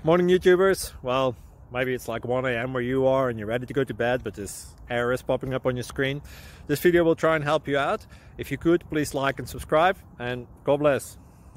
Morning YouTubers. Well, maybe it's like 1 a.m. where you are and you're ready to go to bed, but this error is popping up on your screen. This video will try and help you out. If you could, please like and subscribe, and God bless.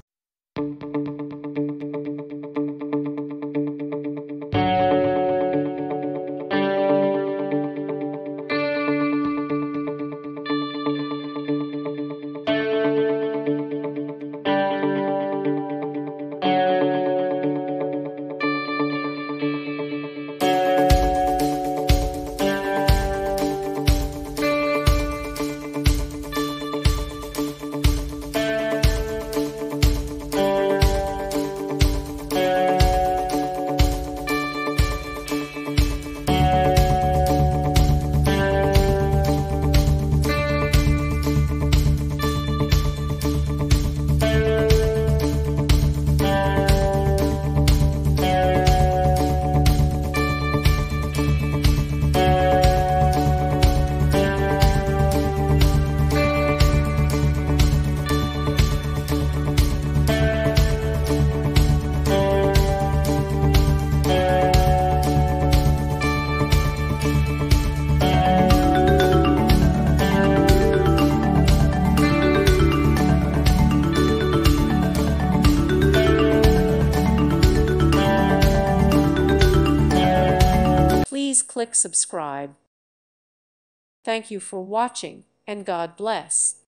Please click subscribe. Thank you for watching, and God bless.